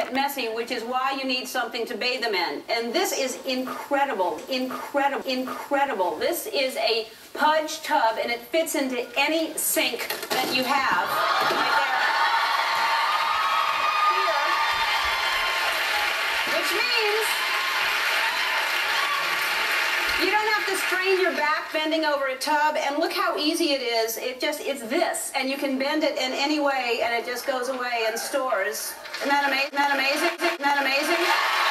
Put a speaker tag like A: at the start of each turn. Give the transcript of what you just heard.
A: get messy, which is why you need something to bathe them in. And this is incredible, incredible, incredible. This is a Puj tub, and it fits into any sink that you have. Right there. Here. Which means you don't have to strain your back bending over a tub, and look how easy it is. It's this, and you can bend it in any way, and it just goes away and stores. Isn't that amazing? Isn't that amazing? Isn't that amazing?